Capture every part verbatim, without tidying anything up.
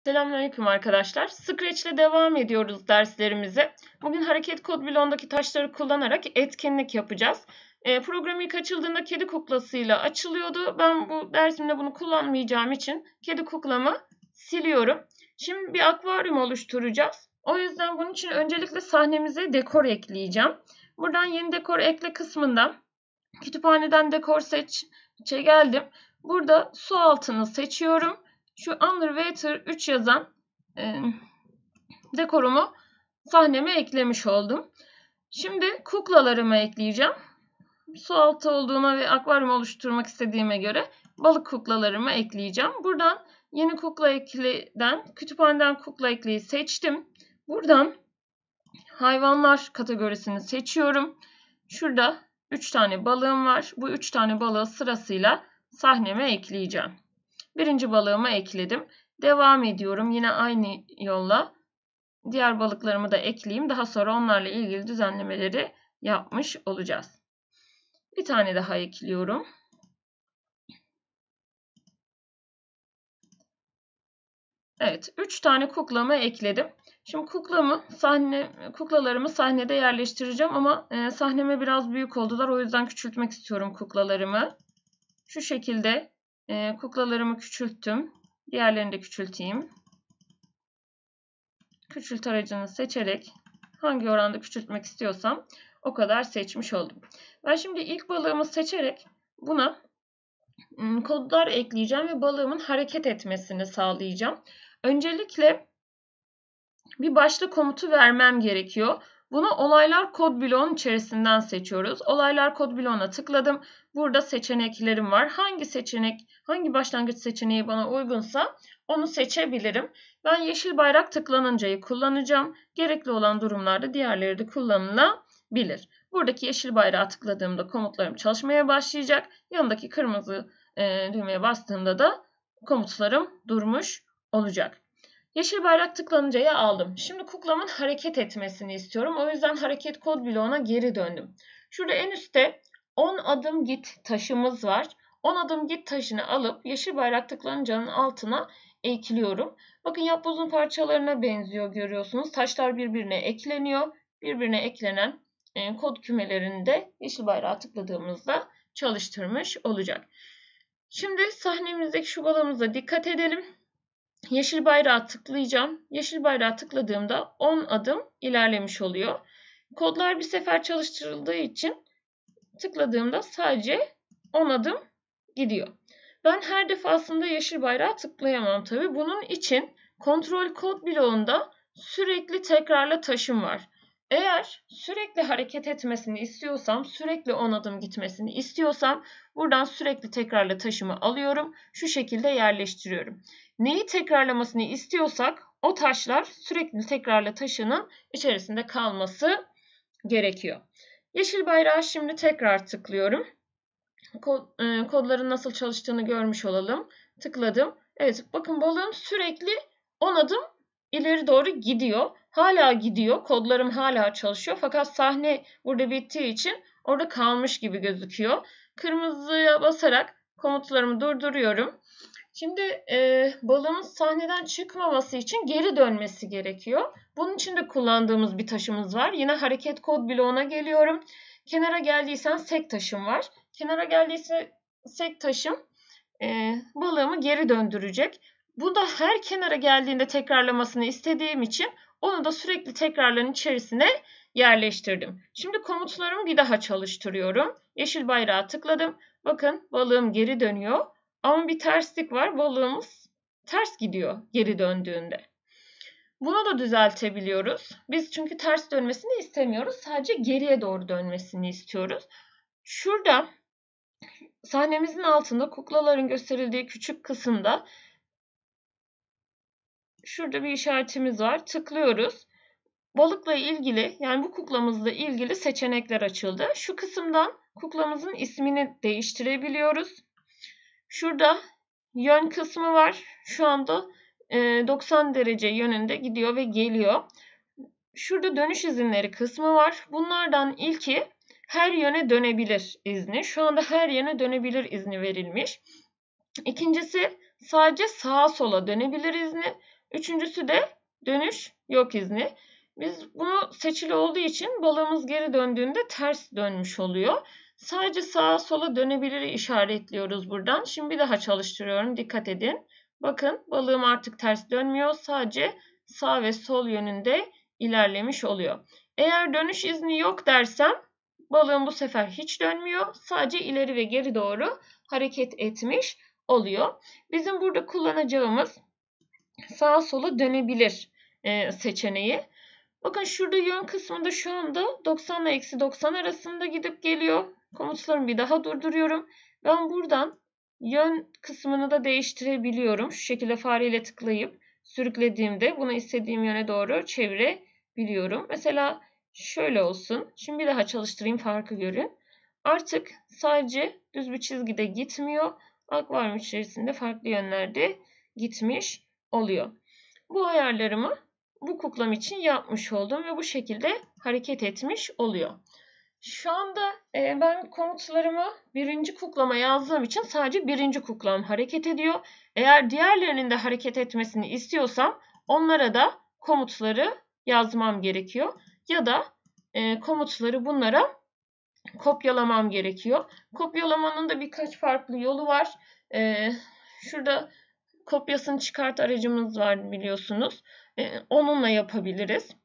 Selamünaleyküm arkadaşlar. Scratch ile devam ediyoruz derslerimize. Bugün hareket kod bloğundaki taşları kullanarak etkinlik yapacağız. E, program ilk açıldığında kedi kuklasıyla açılıyordu. Ben bu dersimde bunu kullanmayacağım için kedi kuklamı siliyorum. Şimdi bir akvaryum oluşturacağız. O yüzden bunun için öncelikle sahnemize dekor ekleyeceğim. Buradan yeni dekor ekle kısmından kütüphaneden dekor seçe geldim. Burada su altını seçiyorum. Şu Underwater üç yazan e, dekorumu sahneme eklemiş oldum. Şimdi kuklalarımı ekleyeceğim. Su altı olduğuna ve akvaryum oluşturmak istediğime göre balık kuklalarımı ekleyeceğim. Buradan yeni kukla ekliden, kütüphaneden kukla ekleyi seçtim. Buradan hayvanlar kategorisini seçiyorum. Şurada üç tane balığım var. Bu üç tane balığı sırasıyla sahneme ekleyeceğim. Birinci balığımı ekledim. Devam ediyorum. Yine aynı yolla diğer balıklarımı da ekleyeyim. Daha sonra onlarla ilgili düzenlemeleri yapmış olacağız. Bir tane daha ekliyorum. Evet, üç tane kuklamı ekledim. Şimdi kuklamı sahne kuklalarımı sahnede yerleştireceğim ama e, sahneme biraz büyük oldular. O yüzden küçültmek istiyorum kuklalarımı. Şu şekilde e, kuklalarımı küçülttüm. Diğerlerini de küçülteyim. Küçült aracını seçerek hangi oranda küçültmek istiyorsam o kadar seçmiş oldum. Ben şimdi ilk balığımı seçerek buna kodlar ekleyeceğim ve balığımın hareket etmesini sağlayacağım. Öncelikle bir başlık komutu vermem gerekiyor. Bunu olaylar kod bloğunun içerisinden seçiyoruz. Olaylar kod bloğuna tıkladım. Burada seçeneklerim var. Hangi seçenek, hangi başlangıç seçeneği bana uygunsa onu seçebilirim. Ben yeşil bayrak tıklanıncayı kullanacağım. Gerekli olan durumlarda diğerleri de kullanılabilir. Buradaki yeşil bayrağı tıkladığımda komutlarım çalışmaya başlayacak. Yanındaki kırmızı e, düğmeye bastığımda da komutlarım durmuş olacak. Yeşil bayrak tıklanıncaya aldım. Şimdi kuklamın hareket etmesini istiyorum. O yüzden hareket kod bloğuna geri döndüm. Şurada en üstte on adım git taşımız var. on adım git taşını alıp yeşil bayrak tıklanıncanın altına ekliyorum. Bakın yapbozun parçalarına benziyor, görüyorsunuz. Taşlar birbirine ekleniyor. Birbirine eklenen kod kümelerini de yeşil bayrağı tıkladığımızda çalıştırmış olacak. Şimdi sahnemizdeki şu balığımıza dikkat edelim. Yeşil bayrağı tıklayacağım. Yeşil bayrağı tıkladığımda on adım ilerlemiş oluyor. Kodlar bir sefer çalıştırıldığı için tıkladığımda sadece on adım gidiyor. Ben her defasında yeşil bayrağı tıklayamam tabii. Bunun için kontrol kod bloğunda sürekli tekrarla taşım var. Eğer sürekli hareket etmesini istiyorsam, sürekli on adım gitmesini istiyorsam buradan sürekli tekrarla taşımı alıyorum. Şu şekilde yerleştiriyorum. Neyi tekrarlamasını istiyorsak o taşlar sürekli tekrarla taşının içerisinde kalması gerekiyor. Yeşil bayrağı şimdi tekrar tıklıyorum. Kod, e, kodların nasıl çalıştığını görmüş olalım. Tıkladım. Evet, bakın balığım sürekli on adım ileri doğru gidiyor. Hala gidiyor. Kodlarım hala çalışıyor. Fakat sahne burada bittiği için orada kalmış gibi gözüküyor. Kırmızıya basarak komutlarımı durduruyorum. Şimdi e, balığın sahneden çıkmaması için geri dönmesi gerekiyor. Bunun için de kullandığımız bir taşımız var. Yine hareket kod bloğuna geliyorum. Kenara geldiysen sek taşım var. Kenara geldiyse sek taşım e, balığımı geri döndürecek. Bu da her kenara geldiğinde tekrarlamasını istediğim için onu da sürekli tekrarların içerisine yerleştirdim. Şimdi komutlarımı bir daha çalıştırıyorum. Yeşil bayrağı tıkladım. Bakın balığım geri dönüyor. Ama bir terslik var. Balığımız ters gidiyor geri döndüğünde. Bunu da düzeltebiliyoruz. Biz çünkü ters dönmesini istemiyoruz. Sadece geriye doğru dönmesini istiyoruz. Şurada sahnemizin altında kuklaların gösterildiği küçük kısımda şurada bir işaretimiz var. Tıklıyoruz. Balıkla ilgili, yani bu kuklamızla ilgili seçenekler açıldı. Şu kısımdan kuklamızın ismini değiştirebiliyoruz. Şurada yön kısmı var. Şu anda doksan derece yönünde gidiyor ve geliyor. Şurada dönüş izinleri kısmı var. Bunlardan ilki her yöne dönebilir izni. Şu anda her yöne dönebilir izni verilmiş. İkincisi sadece sağa sola dönebilir izni. Üçüncüsü de dönüş yok izni. Biz bunu seçili olduğu için balığımız geri döndüğünde ters dönmüş oluyor. Sadece sağa sola dönebilir işaretliyoruz buradan. Şimdi bir daha çalıştırıyorum. Dikkat edin. Bakın balığım artık ters dönmüyor. Sadece sağ ve sol yönünde ilerlemiş oluyor. Eğer dönüş izni yok dersem balığım bu sefer hiç dönmüyor. Sadece ileri ve geri doğru hareket etmiş oluyor. Bizim burada kullanacağımız sağa sola dönebilir e, seçeneği. Bakın şurada yön kısmında şu anda doksan ile eksi doksan arasında gidip geliyor. Komutlarımı bir daha durduruyorum. Ben buradan yön kısmını da değiştirebiliyorum. Şu şekilde fareyle tıklayıp sürüklediğimde bunu istediğim yöne doğru çevirebiliyorum. Mesela şöyle olsun. Şimdi bir daha çalıştırayım, farkı görün. Artık sadece düz bir çizgide gitmiyor. Akvaryum içerisinde farklı yönlerde gitmiş oluyor. Bu ayarlarımı bu kuklam için yapmış oldum ve bu şekilde hareket etmiş oluyor. Şu anda e, ben komutlarımı birinci kuklama yazdığım için sadece birinci kuklam hareket ediyor. Eğer diğerlerinin de hareket etmesini istiyorsam onlara da komutları yazmam gerekiyor. Ya da e, komutları bunlara kopyalamam gerekiyor. Kopyalamanın da birkaç farklı yolu var. E, şurada kopyasını çıkart aracımız var biliyorsunuz. E, onunla yapabiliriz.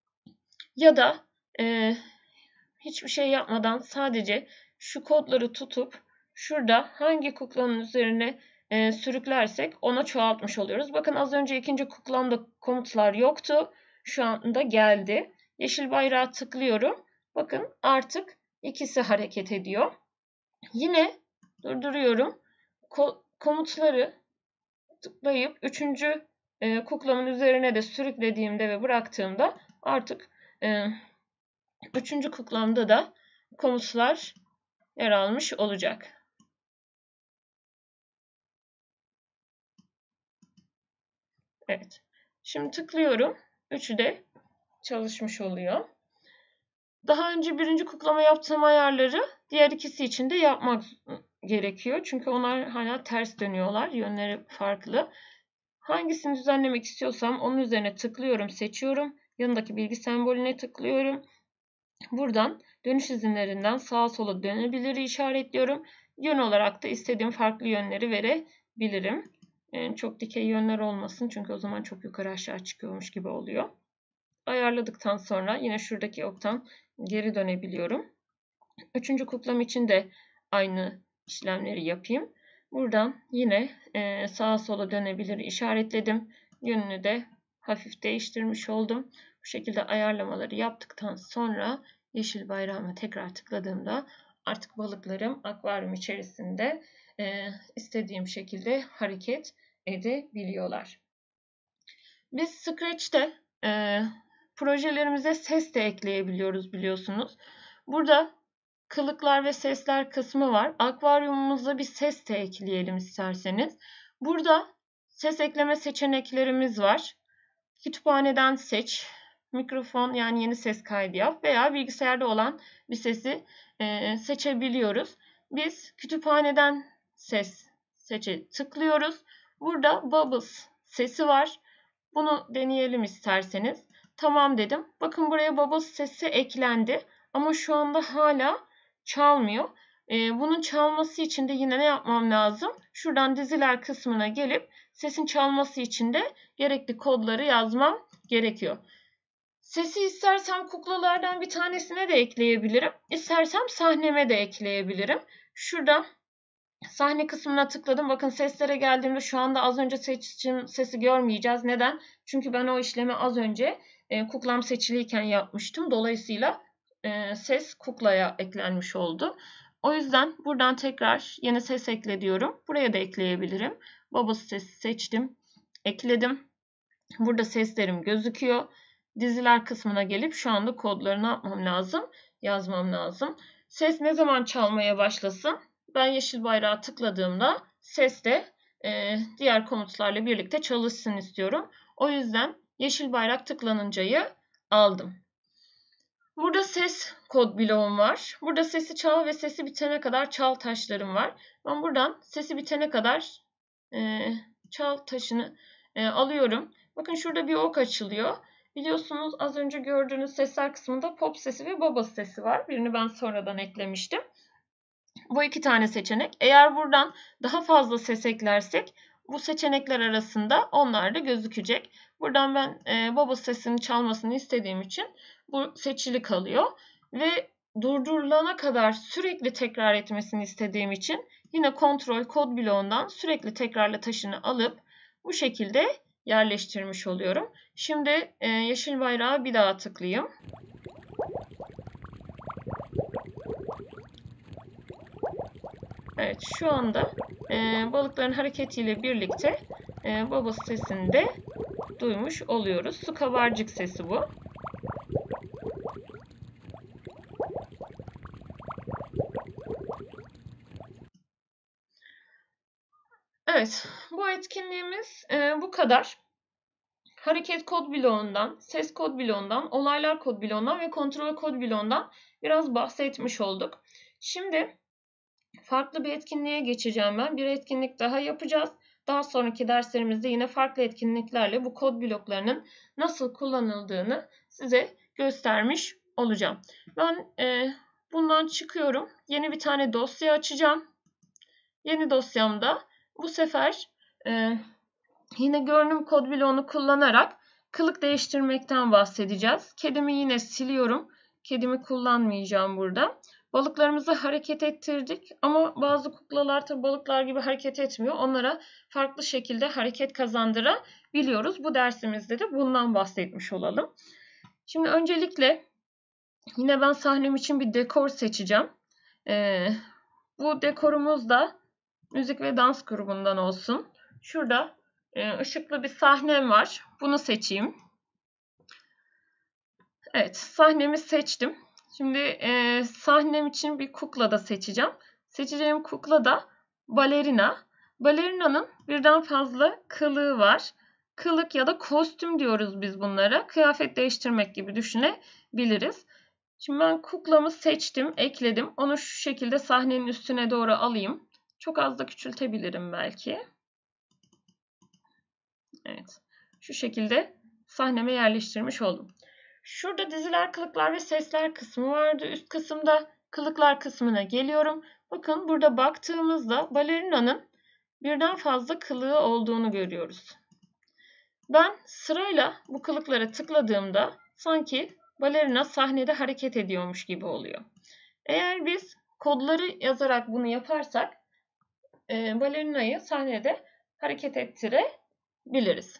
Ya da e, hiçbir şey yapmadan sadece şu kodları tutup şurada hangi kuklanın üzerine e, sürüklersek ona çoğaltmış oluyoruz. Bakın az önce ikinci kuklamda komutlar yoktu. Şu anda geldi. Yeşil bayrağı tıklıyorum. Bakın artık ikisi hareket ediyor. Yine durduruyorum. Ko komutları tıklayıp üçüncü e, kuklamın üzerine de sürüklediğimde ve bıraktığımda artık e, üçüncü kuklamda da komutlar yer almış olacak. Evet. Şimdi tıklıyorum. Üçü de çalışmış oluyor. Daha önce birinci kuklama yaptığım ayarları diğer ikisi için de yapmak gerekiyor. Çünkü onlar hala ters dönüyorlar. Yönleri farklı. Hangisini düzenlemek istiyorsam onun üzerine tıklıyorum, seçiyorum. Yanındaki bilgi sembolüne tıklıyorum. Buradan dönüş izinlerinden sağa sola dönebilir işaretliyorum. Yön olarak da istediğim farklı yönleri verebilirim. Yani çok dikey yönler olmasın çünkü o zaman çok yukarı aşağı çıkıyormuş gibi oluyor. Ayarladıktan sonra yine şuradaki oktan geri dönebiliyorum. Üçüncü kuklam için de aynı işlemleri yapayım. Buradan yine e, sağa sola dönebilir işaretledim. Yönünü de hafif değiştirmiş oldum. Bu şekilde ayarlamaları yaptıktan sonra yeşil bayrağıma tekrar tıkladığımda artık balıklarım akvaryum içerisinde e, istediğim şekilde hareket edebiliyorlar. Biz Scratch'te e, projelerimize ses de ekleyebiliyoruz biliyorsunuz. Burada kılıklar ve sesler kısmı var. Akvaryumumuza bir ses de ekleyelim isterseniz. Burada ses ekleme seçeneklerimiz var. Kütüphaneden seç, mikrofon yani yeni ses kaydı yap veya bilgisayarda olan bir sesi e, seçebiliyoruz. Biz kütüphaneden ses seçe tıklıyoruz. Burada Bubbles sesi var. Bunu deneyelim isterseniz. Tamam dedim. Bakın buraya Bubbles sesi eklendi. Ama şu anda hala çalmıyor. Ee, bunun çalması için de yine ne yapmam lazım? Şuradan diziler kısmına gelip sesin çalması için de gerekli kodları yazmam gerekiyor. Sesi istersem kuklalardan bir tanesine de ekleyebilirim. İstersem sahneme de ekleyebilirim. Şurada sahne kısmına tıkladım. Bakın seslere geldiğimde şu anda az önce seçtiğim sesi görmeyeceğiz. Neden? Çünkü ben o işlemi az önce e, kuklam seçiliyken yapmıştım. Dolayısıyla e, ses kuklaya eklenmiş oldu. O yüzden buradan tekrar yeni ses ekle diyorum. Buraya da ekleyebilirim. Bubbles sesi seçtim. Ekledim. Burada seslerim gözüküyor. Diziler kısmına gelip şu anda kodları ne yapmam lazım? Yazmam lazım. Ses ne zaman çalmaya başlasın? Ben yeşil bayrağı tıkladığımda ses de e, diğer komutlarla birlikte çalışsın istiyorum. O yüzden yeşil bayrak tıklanıncayı aldım. Burada ses kod bloğum var. Burada sesi çal ve sesi bitene kadar çal taşlarım var. Ben buradan sesi bitene kadar e, çal taşını e, alıyorum. Bakın şurada bir ok açılıyor. Biliyorsunuz az önce gördüğünüz sesler kısmında pop sesi ve baba sesi var. Birini ben sonradan eklemiştim. Bu iki tane seçenek. Eğer buradan daha fazla ses eklersek bu seçenekler arasında onlar da gözükecek. Buradan ben e, baba sesini çalmasını istediğim için bu seçili kalıyor. Ve durdurulana kadar sürekli tekrar etmesini istediğim için yine kontrol kod bloğundan sürekli tekrarla taşını alıp bu şekilde yerleştirmiş oluyorum. Şimdi e, yeşil bayrağı bir daha tıklayayım. Evet, şu anda e, balıkların hareketiyle birlikte e, baba sesini de duymuş oluyoruz. Su kabarcık sesi bu. Evet, bu etkinliğimiz e, bu kadar. Hareket kod bloğundan, ses kod bloğundan, olaylar kod bloğundan ve kontrol kod bloğundan biraz bahsetmiş olduk. Şimdi farklı bir etkinliğe geçeceğim ben. Bir etkinlik daha yapacağız. Daha sonraki derslerimizde yine farklı etkinliklerle bu kod bloklarının nasıl kullanıldığını size göstermiş olacağım. Ben e, bundan çıkıyorum. Yeni bir tane dosya açacağım. Yeni dosyamda bu sefer e, yine görünüm kod bloğunu kullanarak kılık değiştirmekten bahsedeceğiz. Kedimi yine siliyorum. Kedimi kullanmayacağım burada. Balıklarımızı hareket ettirdik ama bazı kuklalar tabii balıklar gibi hareket etmiyor. Onlara farklı şekilde hareket kazandırabiliyoruz. Bu dersimizde de bundan bahsetmiş olalım. Şimdi öncelikle yine ben sahnem için bir dekor seçeceğim. Ee, bu dekorumuz da müzik ve dans grubundan olsun. Şurada e, ışıklı bir sahnem var. Bunu seçeyim. Evet, sahnemi seçtim. Şimdi e, sahnem için bir kukla da seçeceğim. Seçeceğim kukla da balerina. Balerinanın birden fazla kılığı var. Kılık ya da kostüm diyoruz biz bunlara. Kıyafet değiştirmek gibi düşünebiliriz. Şimdi ben kuklamı seçtim, ekledim. Onu şu şekilde sahnenin üstüne doğru alayım. Çok az da küçültebilirim belki. Evet, şu şekilde sahneme yerleştirmiş oldum. Şurada diziler, kılıklar ve sesler kısmı vardı. Üst kısımda kılıklar kısmına geliyorum. Bakın burada baktığımızda balerinanın birden fazla kılığı olduğunu görüyoruz. Ben sırayla bu kılıklara tıkladığımda sanki balerina sahnede hareket ediyormuş gibi oluyor. Eğer biz kodları yazarak bunu yaparsak e, balerinayı sahnede hareket ettirebiliriz.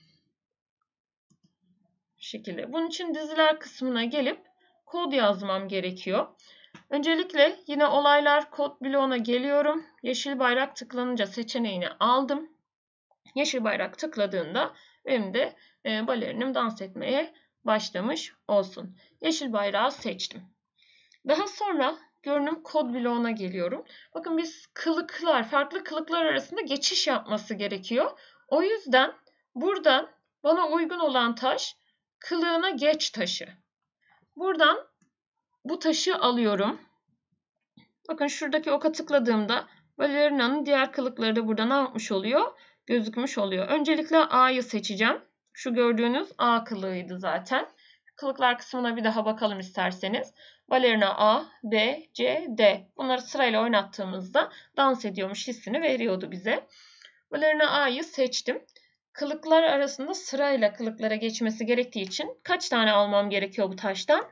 Bu şekilde. Bunun için diziler kısmına gelip kod yazmam gerekiyor. Öncelikle yine olaylar kod bloğuna geliyorum. Yeşil bayrak tıklanınca seçeneğini aldım. Yeşil bayrak tıkladığında benim de e, balerinim dans etmeye başlamış olsun. Yeşil bayrağı seçtim. Daha sonra görünüm kod bloğuna geliyorum. Bakın biz kılıklar, farklı kılıklar arasında geçiş yapması gerekiyor. O yüzden buradan bana uygun olan taş kılığına geç taşı. Buradan bu taşı alıyorum. Bakın şuradaki oka tıkladığımda balerinanın diğer kılıkları da burada ne yapmış oluyor? Gözükmüş oluyor. Öncelikle A'yı seçeceğim. Şu gördüğünüz A kılığıydı zaten. Kılıklar kısmına bir daha bakalım isterseniz. Balerina A, B, C, D. Bunları sırayla oynattığımızda dans ediyormuş hissini veriyordu bize. Balerina A'yı seçtim. Kılıklar arasında sırayla kılıklara geçmesi gerektiği için kaç tane almam gerekiyor bu taştan?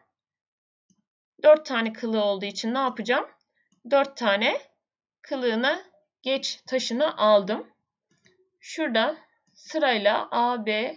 dört tane kılığı olduğu için ne yapacağım? dört tane kılığına geç taşını aldım. Şurada sırayla A, B,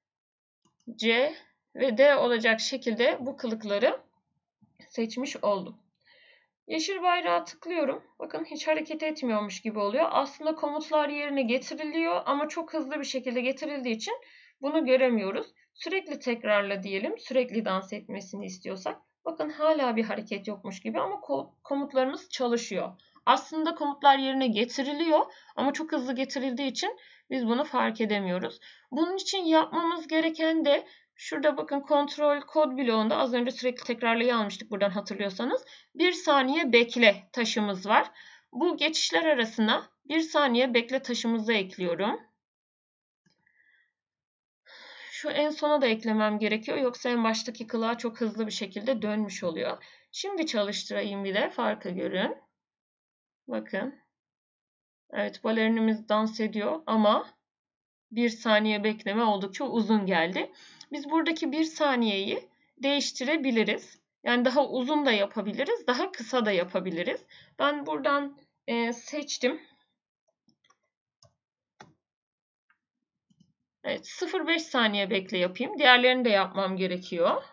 C ve D olacak şekilde bu kılıkları seçmiş oldum. Yeşil bayrağa tıklıyorum. Bakın hiç hareket etmiyormuş gibi oluyor. Aslında komutlar yerine getiriliyor ama çok hızlı bir şekilde getirildiği için bunu göremiyoruz. Sürekli tekrarla diyelim. Sürekli dans etmesini istiyorsak. Bakın hala bir hareket yokmuş gibi ama komutlarımız çalışıyor. Aslında komutlar yerine getiriliyor ama çok hızlı getirildiği için biz bunu fark edemiyoruz. Bunun için yapmamız gereken de şurada bakın kontrol kod bloğunda az önce sürekli tekrarlayı almıştık buradan hatırlıyorsanız. Bir saniye bekle taşımız var. Bu geçişler arasına bir saniye bekle taşımızı ekliyorum. şu en sona da eklemem gerekiyor. Yoksa en baştaki kılığa çok hızlı bir şekilde dönmüş oluyor. Şimdi çalıştırayım bir de farkı görün. Bakın. Evet, balerinimiz dans ediyor ama bir saniye bekleme oldukça uzun geldi. Biz buradaki bir saniyeyi değiştirebiliriz. Yani daha uzun da yapabiliriz, daha kısa da yapabiliriz. Ben buradan e, seçtim. Evet, sıfır virgül beş saniye bekle yapayım. Diğerlerini de yapmam gerekiyor.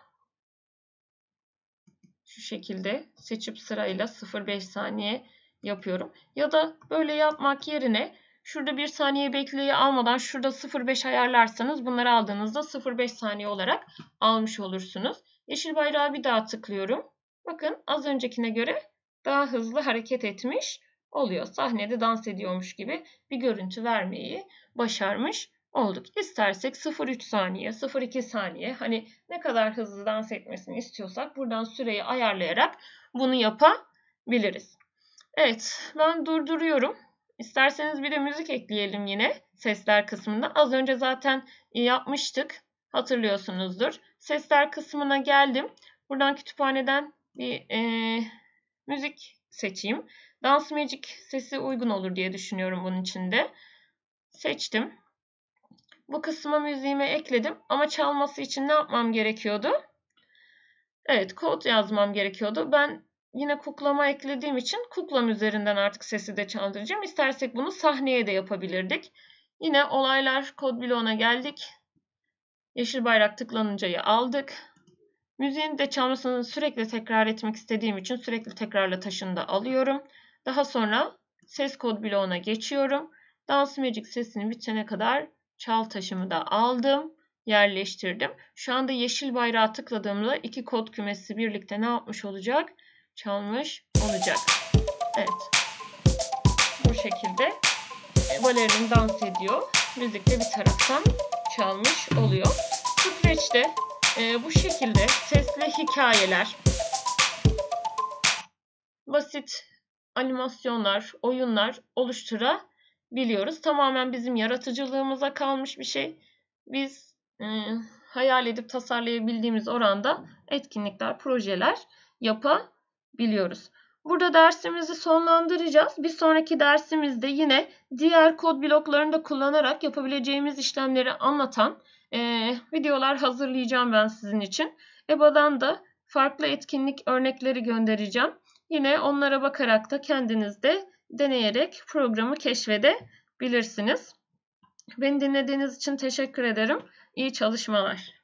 Şu şekilde seçip sırayla sıfır virgül beş saniye yapıyorum. Ya da böyle yapmak yerine şurada bir saniye bekleyi almadan şurada sıfır virgül beş ayarlarsanız bunları aldığınızda sıfır virgül beş saniye olarak almış olursunuz. Yeşil bayrağı bir daha tıklıyorum. Bakın az öncekine göre daha hızlı hareket etmiş oluyor. Sahnede dans ediyormuş gibi bir görüntü vermeyi başarmış olduk. İstersek sıfır virgül üç saniye, sıfır virgül iki saniye, hani ne kadar hızlı dans etmesini istiyorsak buradan süreyi ayarlayarak bunu yapabiliriz. Evet, ben durduruyorum. İsterseniz bir de müzik ekleyelim yine sesler kısmında. Az önce zaten yapmıştık. Hatırlıyorsunuzdur. Sesler kısmına geldim. Buradan kütüphaneden bir e, müzik seçeyim. Dance Magic sesi uygun olur diye düşünüyorum bunun içinde. Seçtim. Bu kısma müziğimi ekledim. Ama çalması için ne yapmam gerekiyordu? Evet, kod yazmam gerekiyordu. Ben yine kuklama eklediğim için kuklam üzerinden artık sesi de çaldıracağım. İstersek bunu sahneye de yapabilirdik. Yine olaylar kod bloğuna geldik. Yeşil bayrak tıklanıncayı aldık. Müziğin de çalmasını sürekli tekrar etmek istediğim için sürekli tekrarla taşını da alıyorum. Daha sonra ses kod bloğuna geçiyorum. Dance Magic sesini bitene kadar çal taşımı da aldım. Yerleştirdim. Şu anda yeşil bayrağı tıkladığımda iki kod kümesi birlikte ne yapmış olacak? Çalmış olacak. Evet. Bu şekilde balerin dans ediyor. Müzik de bir taraftan çalmış oluyor. Bu süreçte e, bu şekilde sesli hikayeler, basit animasyonlar, oyunlar oluşturabiliyoruz. Tamamen bizim yaratıcılığımıza kalmış bir şey. Biz e, hayal edip tasarlayabildiğimiz oranda etkinlikler, projeler yapabiliyoruz. Burada dersimizi sonlandıracağız. Bir sonraki dersimizde yine diğer kod bloklarını da kullanarak yapabileceğimiz işlemleri anlatan e, videolar hazırlayacağım ben sizin için. E B A'dan da farklı etkinlik örnekleri göndereceğim. Yine onlara bakarak da kendiniz de deneyerek programı keşfedebilirsiniz. Beni dinlediğiniz için teşekkür ederim. İyi çalışmalar.